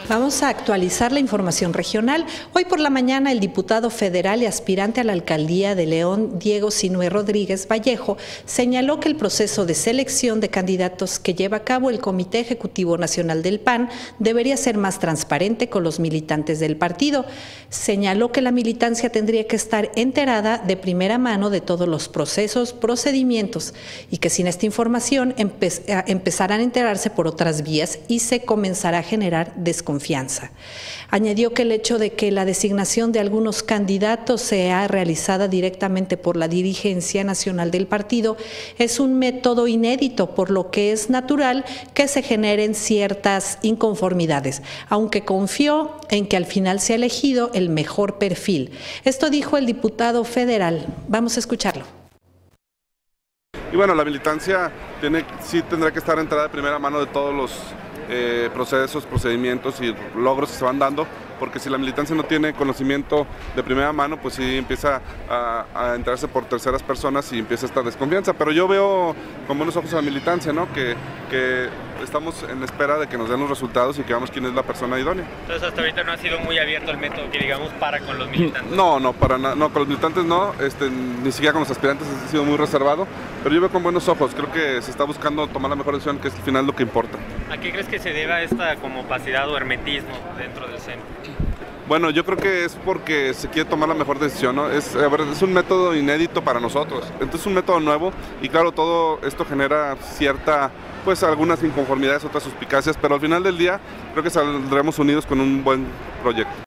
Vamos a actualizar la información regional. Hoy por la mañana el diputado federal y aspirante a la alcaldía de León, Diego Sinué Rodríguez Vallejo, señaló que el proceso de selección de candidatos que lleva a cabo el Comité Ejecutivo Nacional del PAN debería ser más transparente con los militantes del partido. Señaló que la militancia tendría que estar enterada de primera mano de todos los procesos, procedimientos y que sin esta información empezarán a enterarse por otras vías y se comenzará a generar desconfianza. Añadió que el hecho de que la designación de algunos candidatos sea realizada directamente por la dirigencia nacional del partido es un método inédito, por lo que es natural que se generen ciertas inconformidades, aunque confió en que al final se ha elegido el mejor perfil. Esto dijo el diputado federal. Vamos a escucharlo. Y bueno, la militancia sí tendrá que estar enterada de primera mano de todos los procesos, procedimientos y logros que se van dando, porque si la militancia no tiene conocimiento de primera mano, pues sí empieza a enterarse por terceras personas y empieza esta desconfianza. Pero yo veo con buenos ojos a la militancia, ¿no? Que estamos en espera de que nos den los resultados y que veamos quién es la persona idónea. Entonces hasta ahorita no ha sido muy abierto el método que digamos para con los militantes. No, para nada, no, con los militantes no, ni siquiera con los aspirantes ha sido muy reservado, pero yo veo con buenos ojos, creo que se está buscando tomar la mejor decisión, que es al final lo que importa. ¿A qué crees que se deba esta como opacidad o hermetismo dentro del CEN? Bueno, yo creo que es porque se quiere tomar la mejor decisión, ¿no? Es un método inédito para nosotros, entonces es un método nuevo y claro, todo esto genera pues algunas inconformidades, otras suspicacias, pero al final del día creo que saldremos unidos con un buen proyecto.